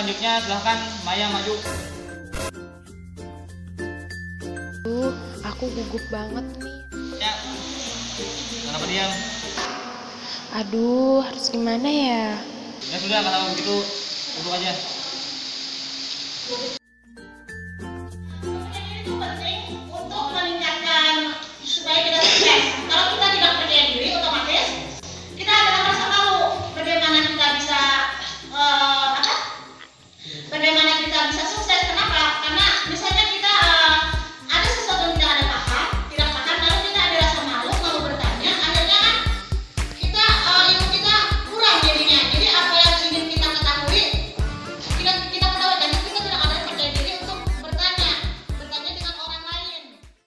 selanjutnya silahkan Maya maju. Aku gugup banget nih. Ya, kenapa diam? Aduh, harus gimana ya? Ya sudah, kalau begitu duduk aja. Itu penting untuk meningkatkan supaya kita sukses. Kalau kita tidak percaya diri, otomatis kita akan merasa malu. Bagaimana kita bisa bagaimana kita bisa sukses? Kenapa? Karena misalnya kita ada sesuatu yang tidak ada paham, lalu kita ada rasa malu, malu bertanya, akhirnya kan kita ilmu kita kurang jadinya. Jadi apa yang ingin kita ketahui, kita ketahui dan kita tidak ada percaya diri untuk bertanya dengan orang lain.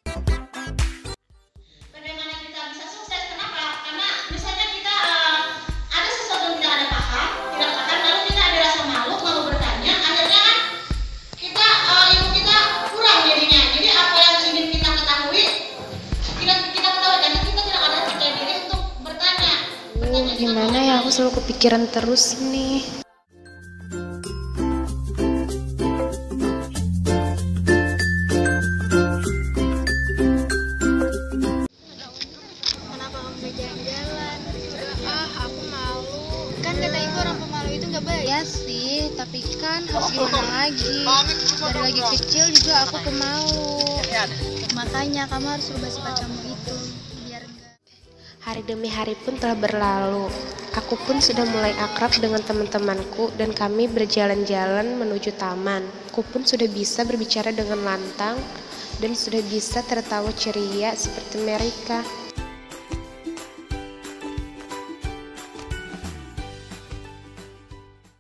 Bagaimana kita bisa sukses? Kenapa? Karena misalnya kita ada sesuatu yang tidak ada paham, lalu kita ada rasa malu, malu bertanya, akhirnya kan kita ilmu kita kurang jadinya. Jadi apa yang ingin kita ketahui, kita ketahui dan kita tidak ada percaya diri untuk bertanya. Gimana ya, aku selalu kepikiran terus nih. Kenapa kamu gak jalan-jalan? Aku malu. Kan kata ibu orang pemalu itu gak baik. Ya sih, tapi kan harus gimana lagi. Dari lagi kecil juga aku pemalu. Makanya kamu harus rubah sifat kamu itu biar enggak. Hari demi hari pun telah berlalu. Aku pun sudah mulai akrab dengan teman-temanku dan kami berjalan-jalan menuju taman. Aku pun sudah bisa berbicara dengan lantang dan sudah bisa tertawa ceria seperti mereka.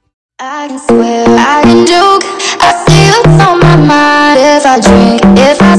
I can swear, I can joke, I see what's on my mind. If I drink, if I